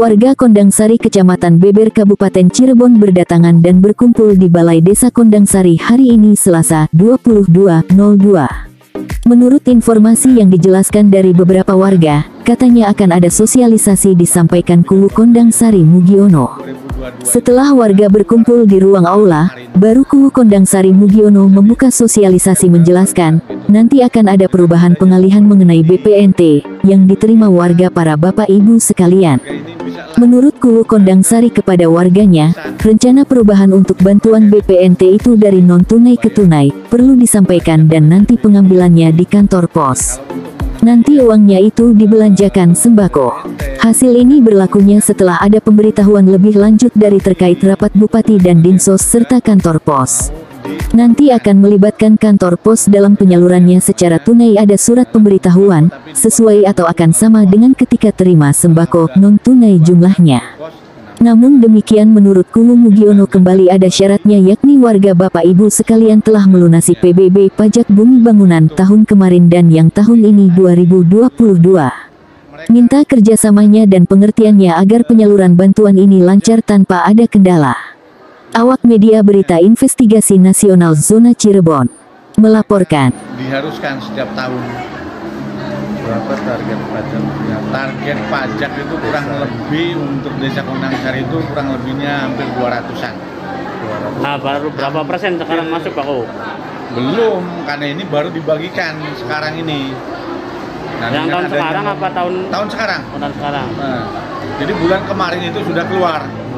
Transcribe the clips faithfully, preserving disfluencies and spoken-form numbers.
Warga Kondangsari Kecamatan Beber Kabupaten Cirebon berdatangan dan berkumpul di Balai Desa Kondangsari hari ini Selasa dua puluh dua nol dua. Menurut informasi yang dijelaskan dari beberapa warga, katanya akan ada sosialisasi disampaikan Kuwu Kondangsari Mugiono. Setelah warga berkumpul di ruang aula, baru Kuwu Kondangsari Mugiono membuka sosialisasi menjelaskan, nanti akan ada perubahan pengalihan mengenai B P N T, yang diterima warga para bapak ibu sekalian. Menurut Kuwu Kondangsari kepada warganya, rencana perubahan untuk bantuan B P N T itu dari non-tunai ke tunai, perlu disampaikan dan nanti pengambilannya di kantor pos. Nanti uangnya itu dibelanjakan sembako. Hasil ini berlakunya setelah ada pemberitahuan lebih lanjut dari terkait rapat Bupati dan Dinsos serta kantor pos. Nanti akan melibatkan kantor pos dalam penyalurannya secara tunai, ada surat pemberitahuan, sesuai atau akan sama dengan ketika terima sembako non-tunai jumlahnya. Namun demikian menurut Kuwu Mugiono kembali ada syaratnya, yakni warga bapak ibu sekalian telah melunasi P B B pajak bumi bangunan tahun kemarin dan yang tahun ini dua ribu dua puluh dua. Minta kerjasamanya dan pengertiannya agar penyaluran bantuan ini lancar tanpa ada kendala. Awak Media Berita Investigasi Nasional Zona Cirebon melaporkan. Diharuskan setiap tahun. Berapa target pajak? Ya, target pajak itu kurang lebih untuk Desa Kondangsari itu kurang lebihnya hampir dua ratusan. Nah, baru berapa persen sekarang masuk Pak Kuwu? Belum, karena ini baru dibagikan sekarang ini. Nah, yang tahun sekarang apa tahun? Tahun sekarang. Oh, tahun sekarang. Nah, jadi bulan kemarin itu sudah keluar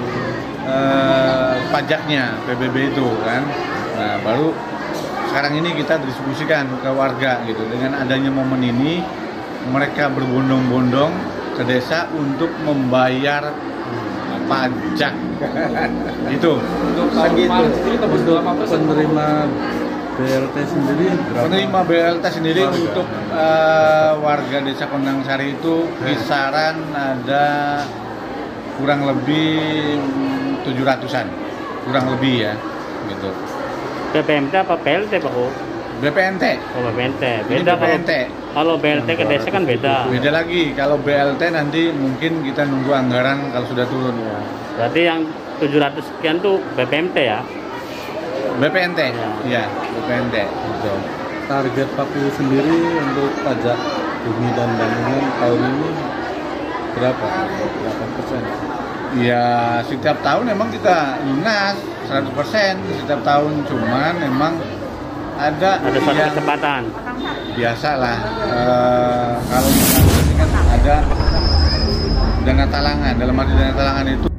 eh, pajaknya P B B itu kan. Nah, baru sekarang ini kita distribusikan ke warga gitu. Dengan adanya momen ini, mereka berbondong-bondong ke desa untuk membayar pajak. Itu. Untuk tahun kemarin sendiri untuk penerima B L T sendiri berapa? Penerima B L T sendiri warga. Untuk uh, warga Desa Kondangsari itu kisaran ada kurang lebih tujuh ratusan, kurang lebih ya, gitu. B P M T apa P L T Pak Kuwu? B P N T. Oh, B P N T. Beda B P N T. Kalau B L T ke desa kan beda. Beda lagi. Kalau B L T nanti mungkin kita nunggu anggaran kalau sudah turun. Ya. Berarti yang tujuh ratus sekian tuh B P M T ya? B P N T. Iya, B P N T. Gitu. Target Pak Kuwu sendiri untuk pajak bumi dan bangunan tahun ini berapa? Berapa persen? Ya, setiap tahun memang kita lunas seratus persen setiap tahun, cuman memang ada ada satu yang kesempatan. Biasalah uh, kalau misalnya kan ada dana talangan, dalam arti dana talangan itu